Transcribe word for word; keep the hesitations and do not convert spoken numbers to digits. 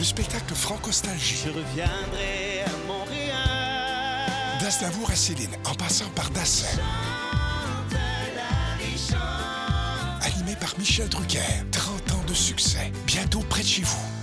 spectacle Franco-Nostalgie. Je reviendrai à Montréal. D'Aznavour à Céline, en passant par Dassin. Chante la vie, chante. Animé par Michel Drucker. trente ans de succès. Bientôt près de chez vous.